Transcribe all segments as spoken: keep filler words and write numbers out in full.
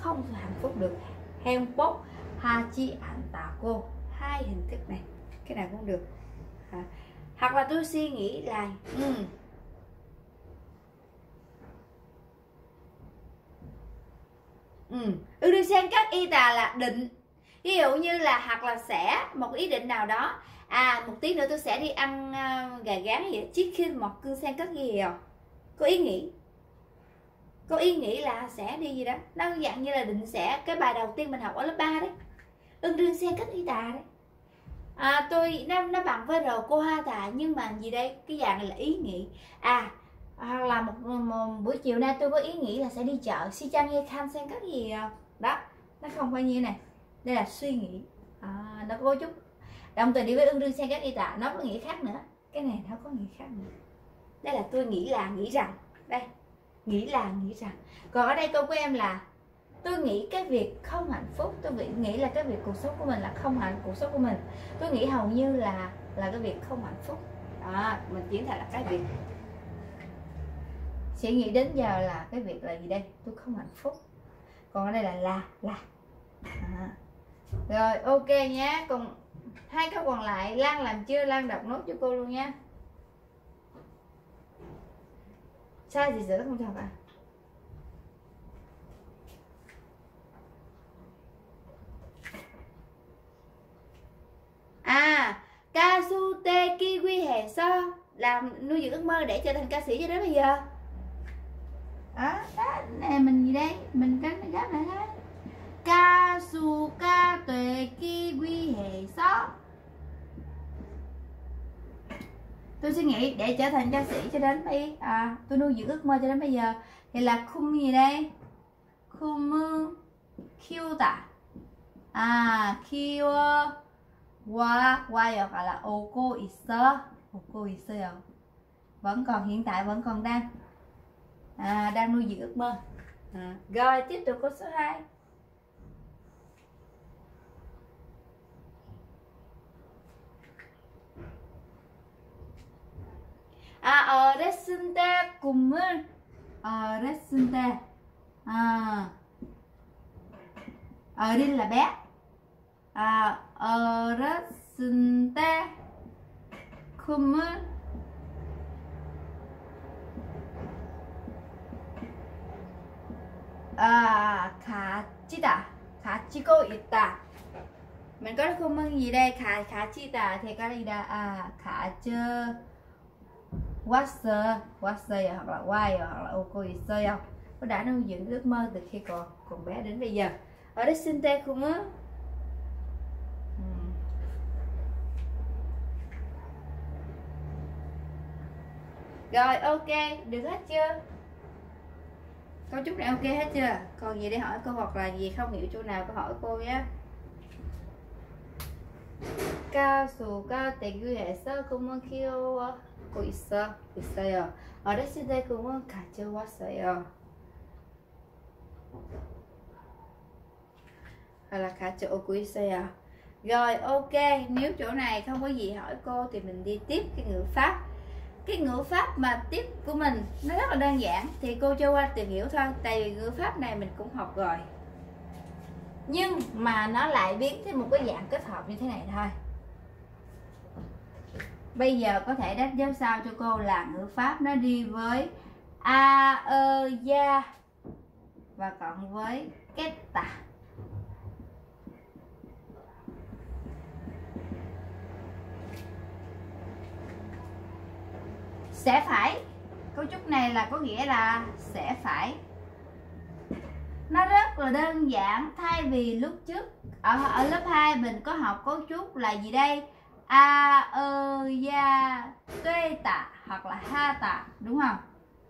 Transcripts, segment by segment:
không hạnh phúc được. 행복 하지 않다고, hai hình thức này, cái nào cũng được. À, hoặc là tôi suy nghĩ là ừ, ừ, ưu tiên sang các y tà là định, ví dụ như là hoặc là sẽ một ý định nào đó, à một tí nữa tôi sẽ đi ăn uh, gà rán gì chiếc khi một cương sang các gì rồi, có ý nghĩ, có ý nghĩ là sẽ đi gì đó, nó dạng như là định sẽ, cái bài đầu tiên mình học ở lớp ba đấy, ưng đương sang các y tà đấy. À, tôi nó nó bằng với rồi cô ha tà, nhưng mà gì đây, cái dạng này là ý nghĩ. À hoặc là một, một buổi chiều nay tôi có ý nghĩ là sẽ đi chợ si chang hay khan sang các gì đó, nó không phải như này, đây là suy nghĩ. À, nó có chút động từ đi với ưng đương sang các y tà, nó có nghĩa khác nữa, cái này nó có nghĩa khác nữa. Đây là tôi nghĩ là, nghĩ rằng, đây nghĩ là, nghĩ rằng. Còn ở đây câu của em là tôi nghĩ cái việc không hạnh phúc, tôi nghĩ là cái việc cuộc sống của mình là không hạnh cuộc sống của mình, tôi nghĩ hầu như là là cái việc không hạnh phúc. Đó, mình chuyển thành là cái việc sẽ nghĩ đến giờ là cái việc là gì đây, tôi không hạnh phúc. Còn ở đây là là là à. Rồi ok nhé. Còn hai câu còn lại Lan làm chưa? Lan đọc nốt cho cô luôn nha. Sai gì sửa không thật à? À, ca su tê ki quy hề so, làm nuôi dưỡng ước mơ để trở thành ca sĩ cho đến bây giờ. Đó, đó này mình gì đây? Mình cái gáp lại thôi. Ca su ca tuệ ki quy hề so. Tôi suy nghĩ để trở thành ca sĩ cho đến bây à, tôi nuôi dưỡng ước mơ cho đến bây giờ thì là khung gì đây? Khung 키우다. À, 키워 와 와요 gọi là 오고 있어, 오고 있어요. Vẫn còn, hiện tại vẫn còn đang à, đang nuôi dưỡng ước mơ. À, rồi tiếp tục câu số hai. À, 어렸을 때 꿈을, 어렸을 때 à, 어린 là bé. À, 어렸을 때 꿈을 à, 가지다, 가지고 있다. Mình có 꿈은 gì đây? 가, 가지다 thì có gì đó? À, 가져 왔어, 왔어요 hoặc là 와요 hoặc là 오고 있어요. Nó đã nuôi dưỡng ước mơ từ khi còn còn bé đến bây giờ. 어렸을 때 꿈은 rồi ok, được hết chưa? Câu chúc này ok hết chưa? Còn gì để hỏi cô hoặc là gì không hiểu chỗ nào cô hỏi cô nhé. 가수가 되기 위해서 꿈을 키우고 있어, 있어요. 어렸을 때 꿈을 가져왔어요. Hoặc là 가져오고 있어요. Rồi ok, nếu chỗ này không có gì hỏi cô thì mình đi tiếp cái ngữ pháp. Cái ngữ pháp mà tiếp của mình nó rất là đơn giản, thì cô cho qua tìm hiểu thôi. Tại vì ngữ pháp này mình cũng học rồi, nhưng mà nó lại biến thêm một cái dạng kết hợp như thế này thôi. Bây giờ có thể đáp giáo sao cho cô là ngữ pháp nó đi với a, ơ, da và cộng với keta. Sẽ phải, cấu trúc này là có nghĩa là sẽ phải. Nó rất là đơn giản, thay vì lúc trước ở, ở lớp hai mình có học cấu trúc là gì đây? A, ơ, da, tuê tạ hoặc là ha tạ, đúng không?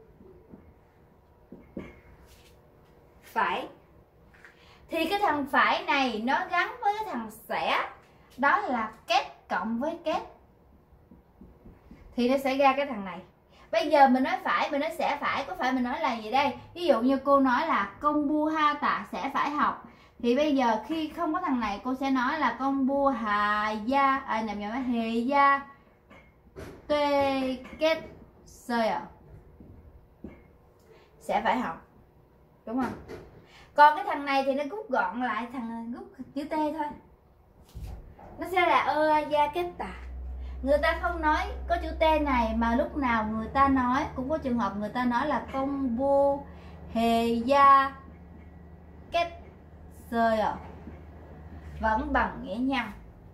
Phải. Thì cái thằng phải này nó gắn với cái thằng sẽ, đó là kết cộng với kết, thì nó sẽ ra cái thằng này. Bây giờ mình nói phải, mình nói sẽ phải, có phải mình nói là gì đây? Ví dụ như cô nói là công bu ha tạ sẽ phải học, thì bây giờ khi không có thằng này cô sẽ nói là công bu hà gia, à nhầm nhầm hề gia tuê kết sơi à, sẽ phải học, đúng không? Còn cái thằng này thì nó rút gọn lại, thằng rút chữ T thôi, nó sẽ là ơ gia kết tà. Người ta không nói có chữ T này, mà lúc nào người ta nói cũng có trường hợp người ta nói là công bu hề gia kết sơi ở, vẫn bằng nghĩa nhau.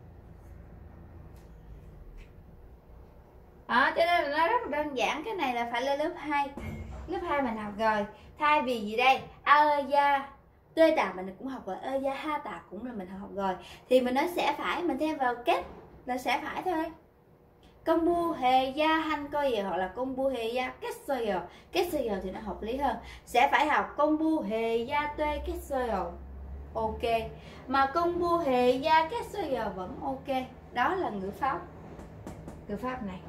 Đó, cho nên là nó rất là đơn giản. Cái này là phải lên lớp hai. Lớp hai mình học rồi. Thay vì gì đây? A gia tuê tà mình cũng học rồi, ơ gia ha tà cũng là mình học rồi. Thì mình nói sẽ phải, mình thêm vào kết là sẽ phải thôi. Công bu hề gia hanh coi giờ, hoặc là công bu hề gia kết sơ giờ. Kết sơ giờ thì nó hợp lý hơn. Sẽ phải học công bu hề gia tuê kết sơ giờ, ok. Mà công bu hề gia kết sơ giờ vẫn ok. Đó là ngữ pháp. Ngữ pháp này.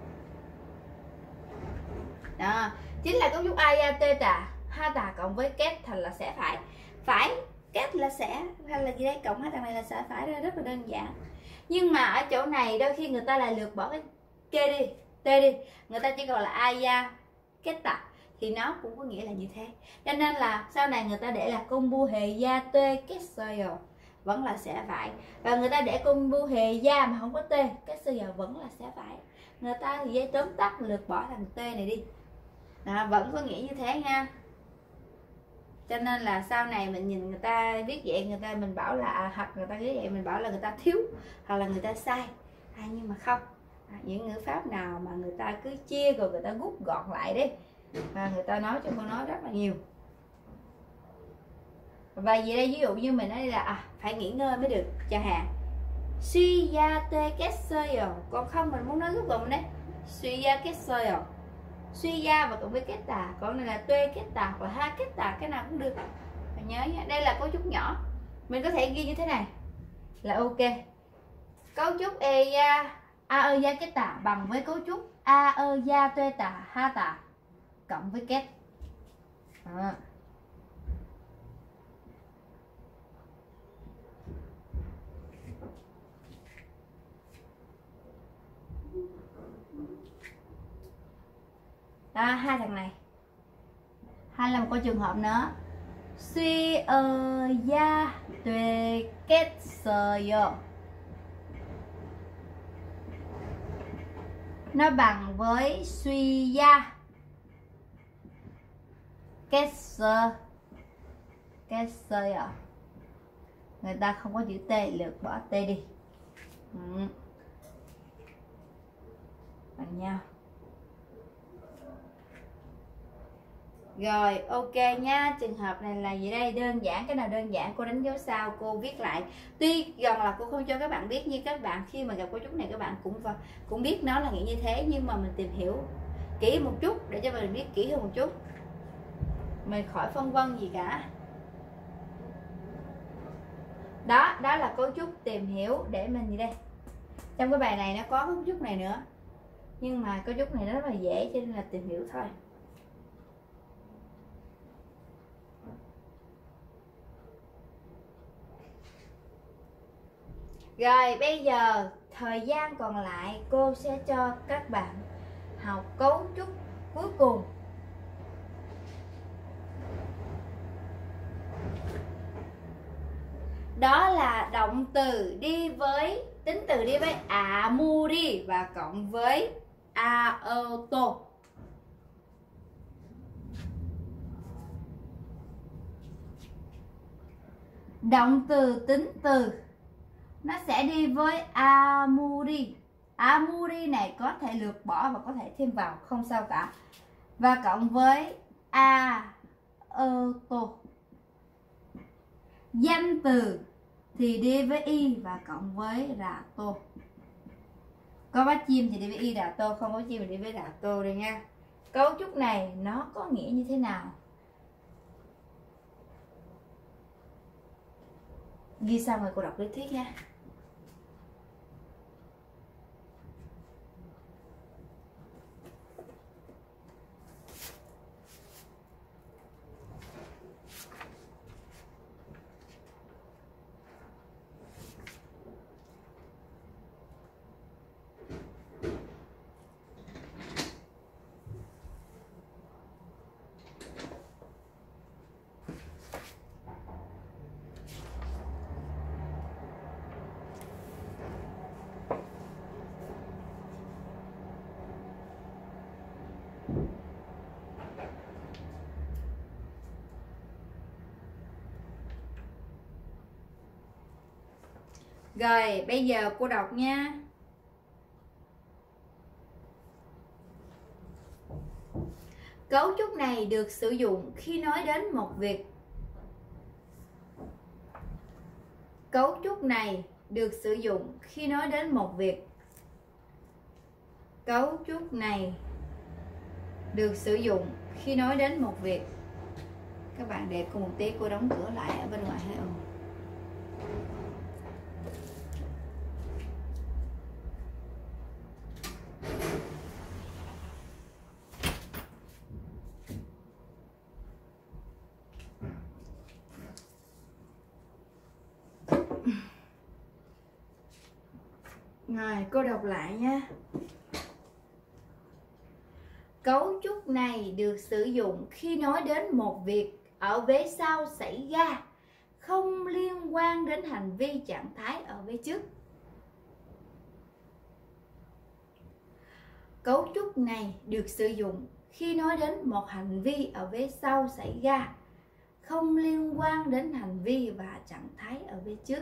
Đó, chính là cấu trúc a gia tê tà ha tà cộng với kết thành là sẽ phải. Phải kết là sẽ, hay là gì đây, cộng hai thằng này là sẽ phải, ra rất là đơn giản. Nhưng mà ở chỗ này đôi khi người ta lại lược bỏ cái kê đi, tê đi, người ta chỉ còn là a gia kết tà, thì nó cũng có nghĩa là như thế. Cho nên là sau này người ta để là công bu hề gia tê kết sơ giờ vẫn là sẽ phải, và người ta để công bu hề gia mà không có t kết sơ giờ vẫn là sẽ phải. Người ta thì dây tóm tắt lược bỏ thằng t này đi. Đó, vẫn có nghĩa như thế nha. Cho nên là sau này mình nhìn người ta viết vậy, người ta mình bảo là, hoặc người ta viết vậy mình bảo là người ta thiếu, hoặc là người ta sai. À, nhưng mà không, à, những ngữ pháp nào mà người ta cứ chia rồi người ta rút gọn lại đi, và người ta nói cho con nói rất là nhiều. Và gì đây, ví dụ như mình nói là à, phải nghỉ ngơi mới được chẳng hạn. Suy gia tê kết sơ giờ, còn không mình muốn nói rút gọn đấy. Suy gia kết sơ giờ, suy gia và cộng với kết tà, còn này là tuê kết tà hoặc là ha kết tà, cái nào cũng được. Phải nhớ nha, đây là cấu trúc nhỏ, mình có thể ghi như thế này là ok. Cấu trúc e gia a ơ gia kết tà bằng với cấu trúc a ơ gia tuê tà ha tà cộng với kết. Đó. Đó, hai thằng này. Hay là một cái trường hợp nữa. Suy ơ gia tuê kết sơ yo, nó bằng với suy gia kết sơ kết sơ yo. Người ta không có chữ t, lược bỏ t đi. Ừ. Bằng nhau. Rồi ok nha, trường hợp này là gì đây, đơn giản, cái nào đơn giản cô đánh dấu sao, cô viết lại. Tuy gần là cô không cho các bạn biết, nhưng các bạn khi mà gặp cấu trúc này các bạn cũng cũng biết nó là nghĩa như thế, nhưng mà mình tìm hiểu kỹ một chút để cho mình biết kỹ hơn một chút, mình khỏi phân vân gì cả. Đó, đó là cấu trúc tìm hiểu để mình gì đây. Trong cái bài này nó có cấu trúc này nữa, nhưng mà cấu trúc này nó rất là dễ cho nên là tìm hiểu thôi. Rồi bây giờ thời gian còn lại cô sẽ cho các bạn học cấu trúc cuối cùng. Đó là động từ đi với, tính từ đi với amuri và cộng với aoto. Động từ tính từ nó sẽ đi với amuri. Amuri này có thể lược bỏ và có thể thêm vào, không sao cả. Và cộng với aoto. Danh từ thì đi với y và cộng với rato. Có bát chim thì đi với y rato, không có chim thì đi với rato đây nha. Cấu trúc này nó có nghĩa như thế nào? Ghi xong rồi cô đọc lý thuyết nha. Rồi bây giờ cô đọc nha. Cấu trúc này được sử dụng khi nói đến một việc. Cấu trúc này được sử dụng khi nói đến một việc. Cấu trúc này được sử dụng khi nói đến một việc. Các bạn để cô một tí, cô đóng cửa lại ở bên ngoài hay không? Rồi cô đọc lại nha. Cấu trúc này được sử dụng khi nói đến một việc ở vế sau xảy ra, không liên quan đến hành vi trạng thái ở vế trước. Cấu trúc này được sử dụng khi nói đến một hành vi ở vế sau xảy ra, không liên quan đến hành vi và trạng thái ở vế trước.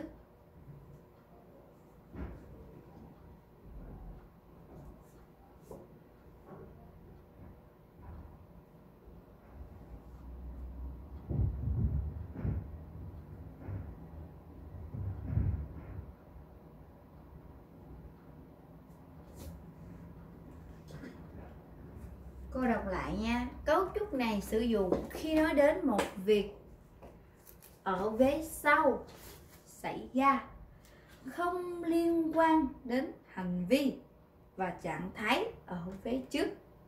Cô đọc lại nha. Cấu trúc này sử dụng khi nói đến một việc ở vế sau xảy ra, không liên quan đến hành vi và trạng thái ở vế trước.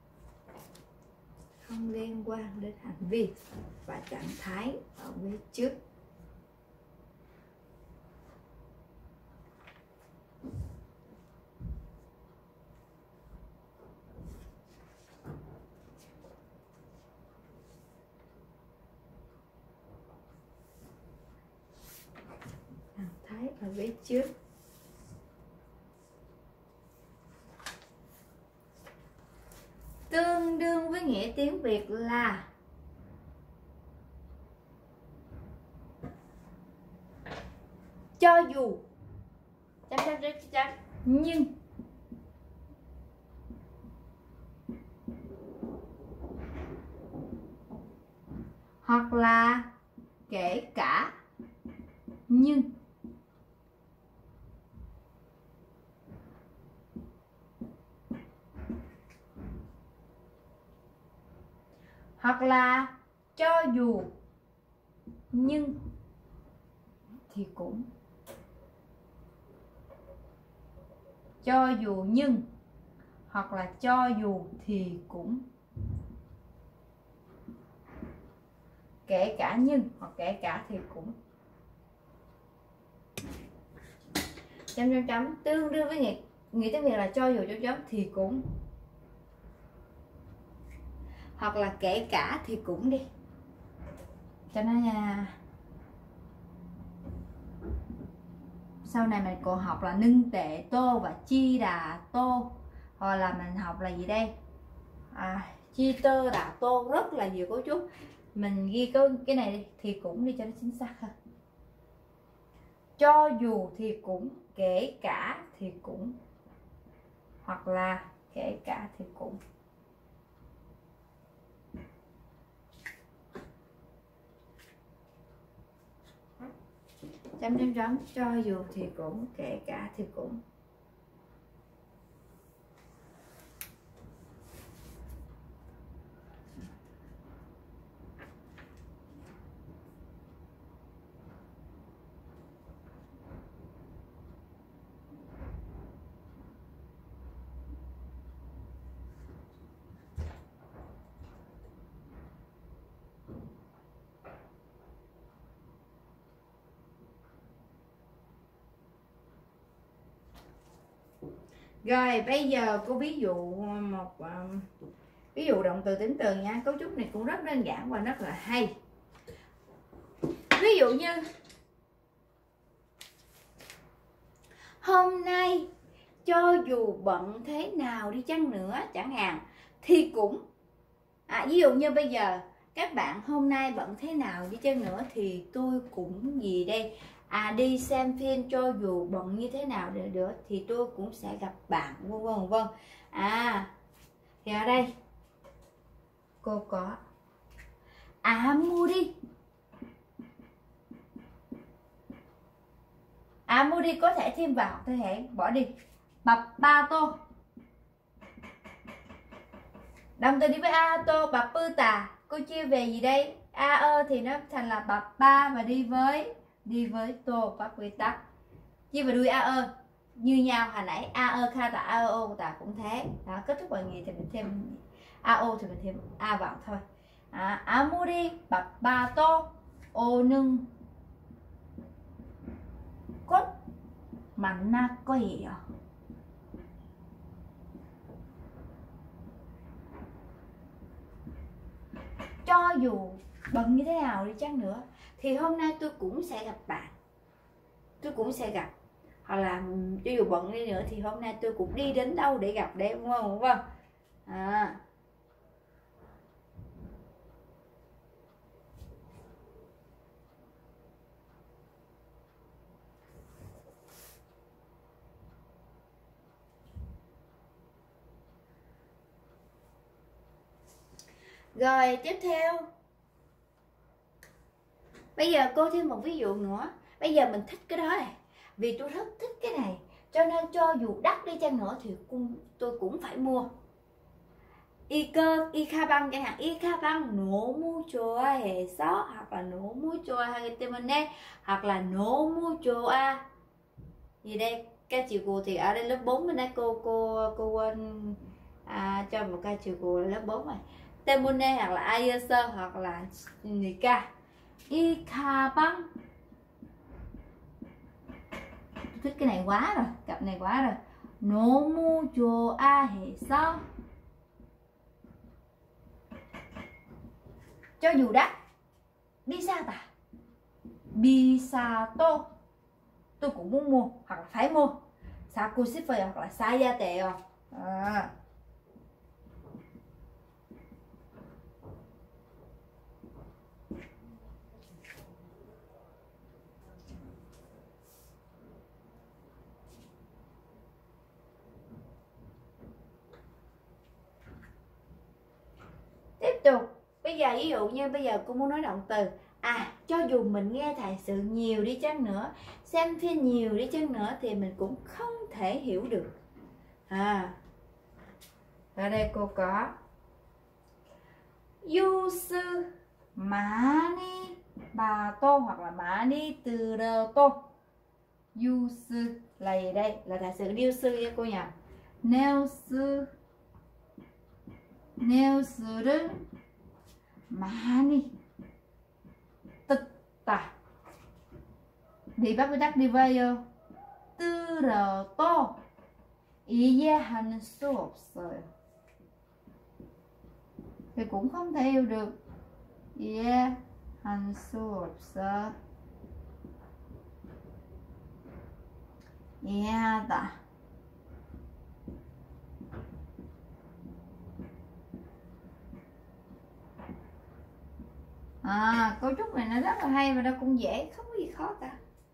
Không liên quan đến hành vi và trạng thái ở vế trước. Ở vế trước. Tương đương với nghĩa tiếng Việt là cho dù chấm chấm chấm chấm nhưng hoặc là kể cả nhưng hoặc là cho dù nhưng thì cũng, cho dù nhưng hoặc là cho dù thì cũng, kể cả nhưng hoặc kể cả thì cũng. Chấm chấm chấm tương đương với nghĩa nghĩa tiếng Việt là cho dù chấm chấm thì cũng, hoặc là kể cả thì cũng đi cho nó nha. Sau này mình còn học là nâng tệ tô và chi đà tô, hoặc là mình học là gì đây, à, chi tơ đà tô, rất là nhiều cấu trúc. Mình ghi cái cái này đi, thì cũng đi cho nó chính xác hơn. Cho dù thì cũng, kể cả thì cũng, hoặc là kể cả thì cũng. Chấm chấm chấm cho dù thì cũng, kể cả thì cũng. Rồi bây giờ cô ví dụ một uh, ví dụ động từ tính từ nha. Cấu trúc này cũng rất đơn giản và rất là hay. Ví dụ như hôm nay cho dù bận thế nào đi chăng nữa chẳng hạn thì cũng, à, ví dụ như bây giờ các bạn hôm nay bận thế nào đi chăng nữa thì tôi cũng gì đây, À, đi xem phim cho dù bận như thế nào để nữa thì tôi cũng sẽ gặp bạn, vân vân vân. À, thì ở đây cô có 아무리 아무리 có thể thêm vào, tôi hãy bỏ đi. 바빠도 động từ đi với ato 바쁘다. Cô chia về gì đây? A ơ thì nó thành là 바빠 và đi với đi với tô bắt quy tắc. Chia vào đuôi a ơ như nhau hồi nãy, a ơ kha tà a ô tà cũng thế. Đó, kết thúc bài nghề thì mình thêm a ô thì mình thêm a vào thôi. À, 아무리 바빠도 오는 곧 만날 거예요. Cho dù bận như thế nào đi chăng nữa thì hôm nay tôi cũng sẽ gặp bạn, tôi cũng sẽ gặp, hoặc là cho dù bận đi nữa thì hôm nay tôi cũng đi đến đâu để gặp đấy, đúng không? Đúng không? À. Rồi tiếp theo, bây giờ cô thêm một ví dụ nữa. Bây giờ mình thích cái đó này, vì tôi rất thích cái này, cho nên cho dù đắt đi chăng nữa thì tôi cũng phải mua. 이 cơ, 이 가방 chẳng hạn, 이 가방 너무 좋아해서, hoặc là 너무 좋아하기 때문에, hoặc là 너무 좋아 gì đây, ca chiều cù thì ở đây lớp bốn bên đây cô cô cô quên à, cho một ca chiều cù là lớp bốn rồi. 때문에 hoặc là 아이에서 hoặc là 니까. 이 가방, thích cái này quá rồi, cặp này quá rồi. 너무 좋아해서, cho dù đắt. 비싸다, 비싸도 tôi cũng muốn mua hoặc là phải mua. 사고 싶어요 hoặc là 사야 돼요. À. Tiếp tục, bây giờ ví dụ như bây giờ cô muốn nói động từ. À, cho dù mình nghe thời sự nhiều đi chăng nữa, xem phim nhiều đi chăng nữa thì mình cũng không thể hiểu được. À, ở đây cô có 뉴스 많이 봐도 hoặc là 많이 들어도. 뉴스 là gì đây? Là thời sự 뉴스 nha cô nhỉ? 뉴스 뉴스를 많이 듣다. Đi bắt tắc đi vào 들어도 이해할 수 없어요. Thì cũng không thể hiểu được. 이해할 수 없어. 이해하다. À, cấu trúc này nó rất là hay và nó cũng dễ, không có gì khó cả.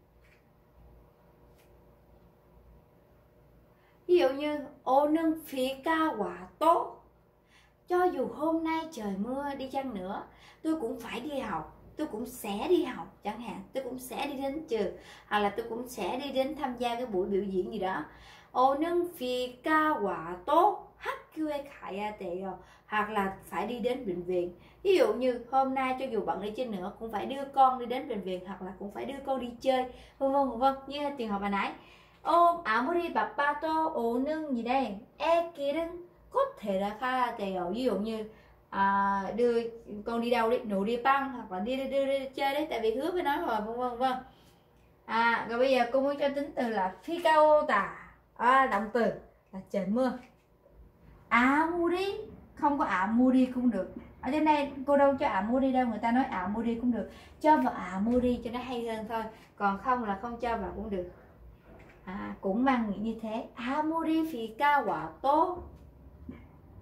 Ví dụ như 오는 비가 와도, cho dù hôm nay trời mưa đi chăng nữa, tôi cũng phải đi học, tôi cũng sẽ đi học chẳng hạn, tôi cũng sẽ đi đến trường, hoặc là tôi cũng sẽ đi đến tham gia cái buổi biểu diễn gì đó. 오는 비가 와도 학교에 가야 돼요, hoặc là phải đi đến bệnh viện. Ví dụ như hôm nay cho dù bận đi chăng nữa cũng phải đưa con đi đến bệnh viện, hoặc là cũng phải đưa con đi chơi, vân vân vân vân, như trường hợp hồi nãy. 어, 아무리 바빠도 오는 길에 애길은 có thể là khá tèo. Ví dụ như à, đưa con đi đâu đi, nụ đi băng, hoặc là đi đưa, đưa, đưa, chơi đấy, tại vì hứa với nói rồi, vân vân vân. À, rồi bây giờ cô muốn cho tính từ là 비가오다. À, động từ là trời mưa. 아무리, không có 아무리 cũng được. Ở trên đây cô đâu cho 아무리 đâu, người ta nói 아무리 cũng được, cho vào 아무리 cho nó hay hơn thôi, còn không là không cho vào cũng được. À, cũng mang nghĩa như thế. 아무리 비가 와도,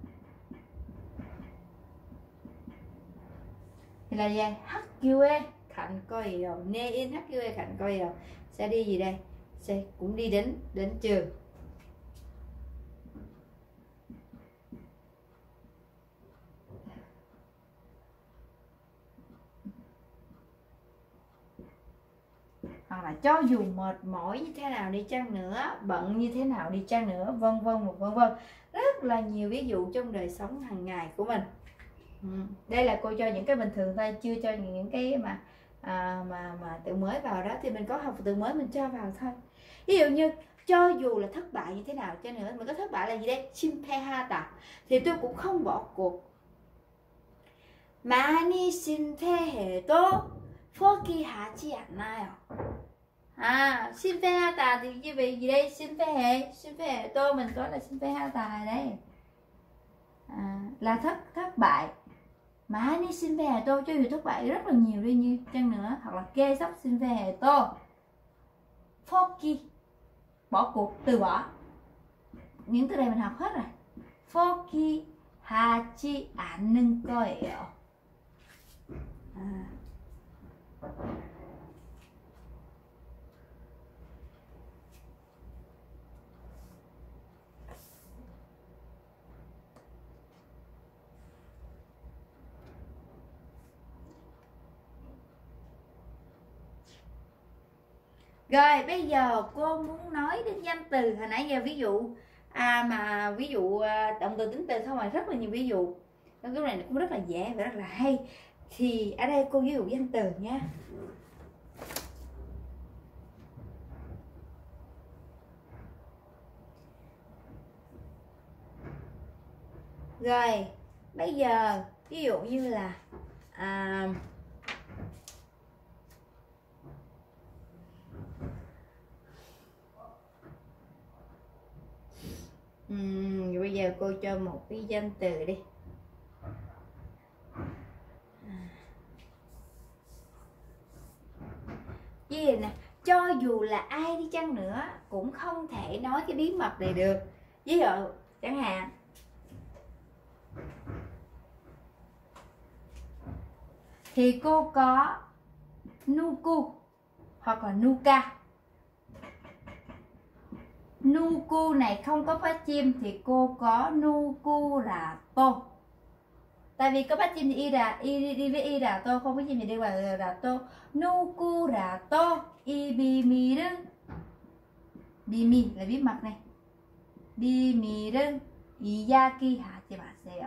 thì là gì? 학교에 cạnh coi 요. 내일 학교에 갈 거예요. sẽ đi gì đây? Sẽ cũng đi đến đến trường. Hoặc là cho dù mệt mỏi như thế nào đi chăng nữa, bận như thế nào đi chăng nữa, vân vân một vân vân. Rất là nhiều ví dụ trong đời sống hàng ngày của mình. Ừ. Đây là cô cho những cái bình thường thôi, chưa cho những cái mà à, mà mà từ mới vào đó thì mình có học từ mới mình cho vào thôi. Ví dụ như cho dù là thất bại như thế nào cho nữa, mình có thất bại là gì đây? 실패하다 thì tôi cũng không bỏ cuộc. 많이 실패해도 포기하지 않아요. À, 실패하다 thì như vậy gì đây? 실패해, 실패해도 mình có là 실패하다 đây. À, là thất thất bại. 많이 실패해도 cho dù thất bại rất là nhiều đi như chăng nữa, hoặc là 계속 실패해도 포기 bỏ cuộc, từ bỏ. Những từ này mình học hết rồi. 포기하지 않는 거예요. À. Rồi bây giờ cô muốn nói đến danh từ. Hồi nãy giờ ví dụ à, mà ví dụ à, động từ tính từ không, mà rất là nhiều ví dụ. Cái này cũng rất là dễ và rất là hay. Thì ở đây cô ví dụ danh từ nha. Rồi bây giờ ví dụ như là à, uhm, bây giờ cô cho một cái danh từ đi. Gì nè, cho dù là ai đi chăng nữa cũng không thể nói cái bí mật này được. Ví dụ chẳng hạn thì cô có nuku hoặc là nuka. Nuku này không có phát chim thì cô có nuku là tô. Tại vì có phát chim thì y là y đi với y là tô, không có chim thì đi vào là tô. Nuku là tô, y 비밀은 비밀 là bí mật này. 비밀은 이야기하지 마세요.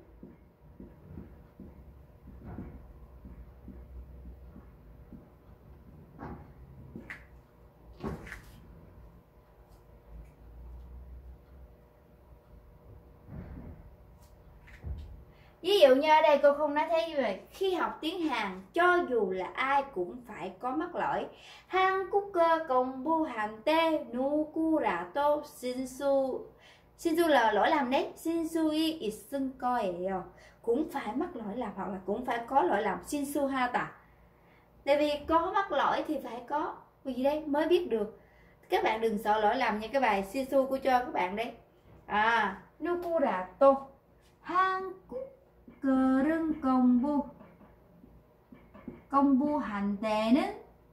Ví dụ như ở đây cô không nói thế như vậy. Khi học tiếng Hàn cho dù là ai cũng phải có mắc lỗi. 한국어 공부할 때 누구라도 실수 실수 là lỗi lầm đấy. 실수이 있을 거예요. Cũng phải mắc lỗi lầm hoặc là cũng phải có lỗi lầm. 실수하다. Tại vì có mắc lỗi thì phải có cái gì đấy mới biết được. Các bạn đừng sợ lỗi lầm nha. Cái bài 실수 cô cho các bạn đấy. À, 누구라도 한국 글은 공부 공부할 때는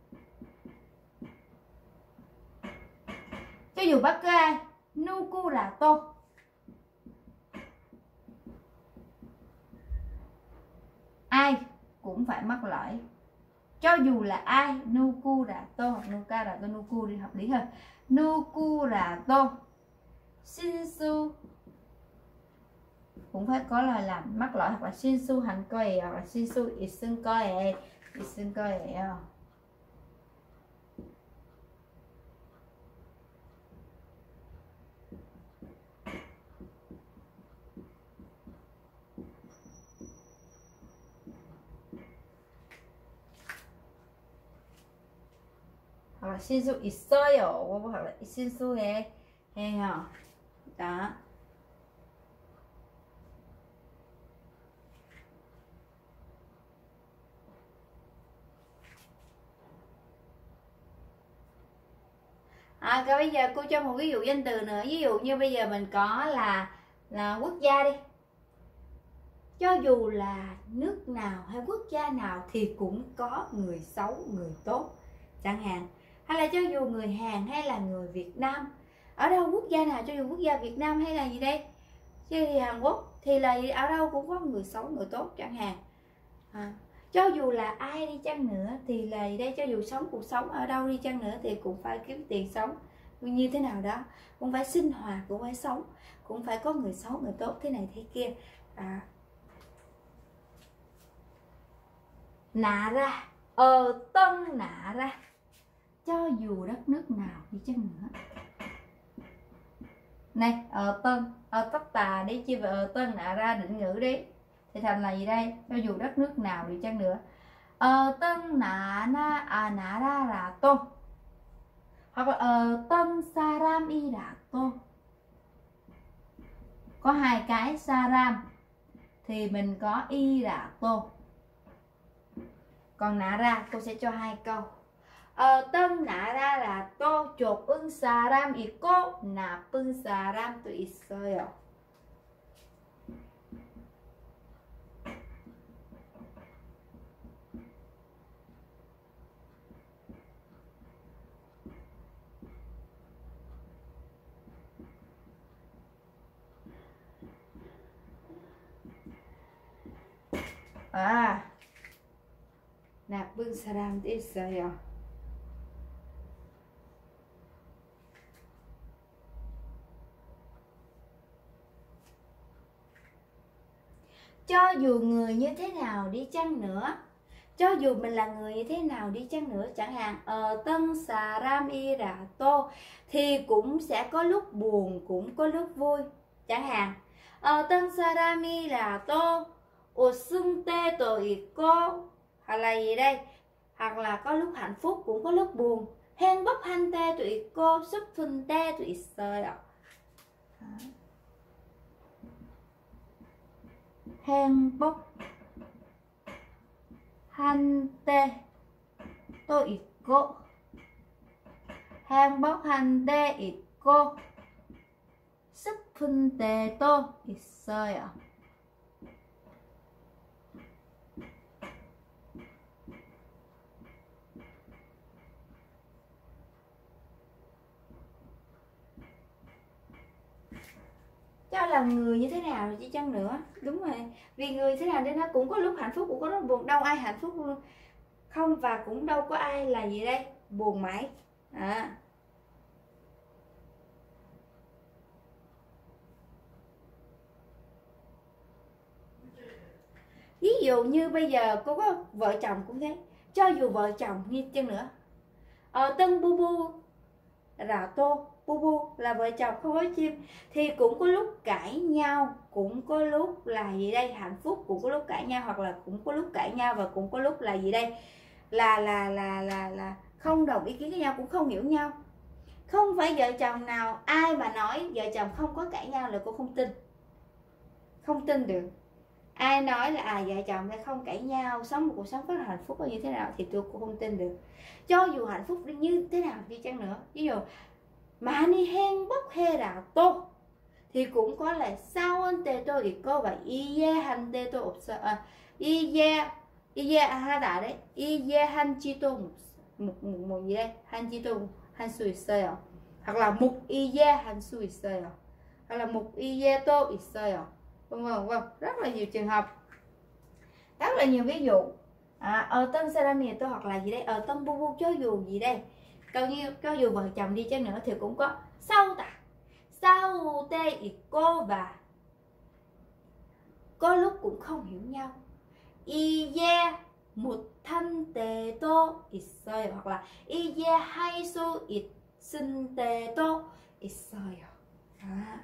cho dù bất cứ ai, 누구라도 ai cũng phải mắc lỗi. Cho dù là ai, 누구라도 hoặc 누구라도 누구 đi hợp lý hơn. 누구라도 실수 cũng phải có lời làm mắc lỗi, hoặc là 실수한 거예요, hoặc là 실수 있을 거예요, 있을 거예요. hoặc là 실수 있어요, hoặc là 실수해 해요. Đó. À, rồi bây giờ cô cho một ví dụ danh từ nữa. Ví dụ như bây giờ mình có là là quốc gia đi. cho dù là nước nào hay quốc gia nào thì cũng có người xấu, người tốt chẳng hạn. Hay là cho dù người Hàn hay là người Việt Nam, ở đâu quốc gia nào, cho dù quốc gia Việt Nam hay là gì đây, chứ thì Hàn Quốc thì là ở đâu cũng có người xấu, người tốt chẳng hạn. À, cho dù là ai đi chăng nữa thì là đây, cho dù sống cuộc sống ở đâu đi chăng nữa thì cũng phải kiếm tiền sống như thế nào đó, cũng phải sinh hoạt, cũng phải sống, cũng phải có người xấu, người tốt, thế này thế kia. À, nạ ra, ờ tân nạ ra, cho dù đất nước nào đi chăng nữa. Này, ở tân, ở tất tà đi chia về ở tân nạ ra định ngữ đi thì thành là gì đây? Cho dù đất nước nào đi chăng nữa. Ở tân nạ na à nạ ra là tôn, hoặc là ở tân saram y là tôn. Có hai cái saram thì mình có y là tôn. Còn nạ ra cô sẽ cho hai câu. Ở tân nạ ra là tô chột ưng saram iko nạp ưng saram tu 있어요. À, 나쁜 사람도 있어요. Cho dù người như thế nào đi chăng nữa, cho dù mình là người như thế nào đi chăng nữa, chẳng hạn ở tân saramirato thì cũng sẽ có lúc buồn, cũng có lúc vui. Chẳng hạn ở tân saramirato 웃을 때도 있고, hoặc là gì đây, hoặc là có lúc hạnh phúc cũng có lúc buồn. 행복한 때도 있고 슬픈 때도 있어요. 행복한 때도 있고, 행복한 때 있고 슬픈 때도 있어요. Cho là người như thế nào chứ chăng nữa, đúng rồi, vì người thế nào nên nó cũng có lúc hạnh phúc cũng có lúc buồn, đâu ai hạnh phúc không, và cũng đâu có ai là gì đây buồn mãi. À, ví dụ như bây giờ cô có vợ chồng cũng thế, cho dù vợ chồng như chăng nữa, ở tân bu bu rà tô, bu bu là vợ chồng không có chim, thì cũng có lúc cãi nhau, cũng có lúc là gì đây hạnh phúc, cũng có lúc cãi nhau, hoặc là cũng có lúc cãi nhau và cũng có lúc là gì đây là là là là là không đồng ý kiến với nhau, cũng không hiểu nhau. Không phải vợ chồng nào ai mà nói vợ chồng không có cãi nhau là cô không tin, không tin được. Ai nói là à vợ chồng này không cãi nhau, sống một cuộc sống rất là hạnh phúc như thế nào thì tôi cũng không tin được. Cho dù hạnh phúc như thế nào đi chăng nữa, ví dụ 많이 행복해라도 thì cũng có là 싸운 때도 있고 và 이해한 때도 없어. 아, 이해 이해하다 đấy, 이해한지도 một một một gì đây, 한지도 할 수 있어요. hoặc là mục 이해할 수 있어요. hoặc là mục 이해도 있어요. Vâng vâng vâng, rất là nhiều trường hợp, rất là nhiều ví dụ. À, ở tân saramirato hoặc là gì đây, ở tân bu bu, cho dù gì đây, coi như cho dù vợ chồng đi chăng nữa thì cũng có sau ta sau tê ít cô, và có lúc cũng không hiểu nhau. 이해 못한 때도 있어요. hoặc là 이해할 수 있을 때도 있어요. À.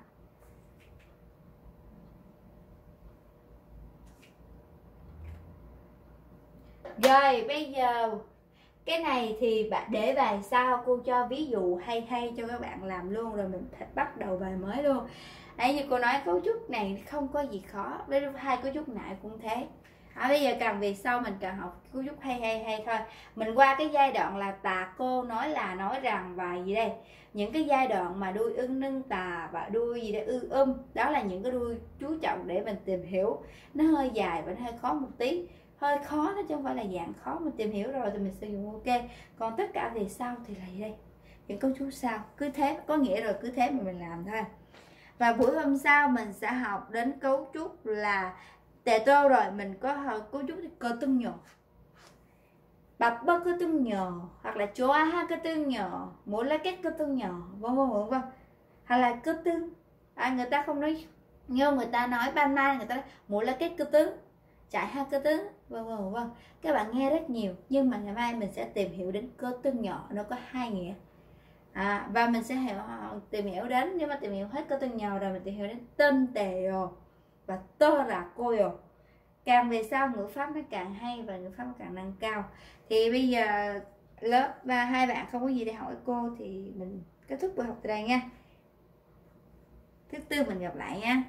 Rồi bây giờ cái này thì bạn để bài sau cô cho ví dụ hay hay cho các bạn làm luôn, rồi mình bắt đầu bài mới luôn. Đấy, như cô nói cấu trúc này không có gì khó, với hai cấu trúc nãy cũng thế. À, bây giờ càng về sau mình càng học cấu trúc hay hay hay thôi. Mình qua cái giai đoạn là tà cô, nói là, nói rằng và gì đây, những cái giai đoạn mà đuôi ưng nâng tà và đuôi gì đấy ư um, đó là những cái đuôi chú trọng để mình tìm hiểu. Nó hơi dài và nó hơi khó một tí, hơi khó đó chứ không phải là dạng khó. Mình tìm hiểu rồi thì mình sử dụng ok. Còn tất cả về sau thì là gì đây, những cấu trúc sau, cứ thế có nghĩa rồi, cứ thế mà mình làm thôi. Và buổi hôm sau mình sẽ học đến cấu trúc là tệ tô rồi, mình có học cấu trúc cơ tương nhỏ, bập bơ cơ tương nhỏ, hoặc là chỗ ha cơ tương nhỏ, mỗi lá kết cơ tương nhỏ, vân vân vân vân, hay là cơ tương. À, người ta không nói như người ta nói ban mai, người ta nói mỗi lá kết cơ tương, chạy ha cơ tương, vân vân vân. Các bạn nghe rất nhiều, nhưng mà ngày mai mình sẽ tìm hiểu đến cơ tương nhỏ, nó có hai nghĩa. À, và mình sẽ hiểu, tìm hiểu đến, nếu mà tìm hiểu hết cơ tương nhỏ rồi mình tìm hiểu đến tên tề rồi và tơ là cô rồi. Càng về sau ngữ pháp nó càng hay và ngữ pháp nó càng nâng cao. Thì bây giờ lớp ba hai bạn không có gì để hỏi cô thì mình kết thúc buổi học tại đây nha. Thứ tư mình gặp lại nha.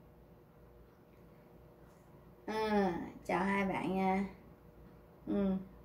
À, chào hai bạn nha. Ừ.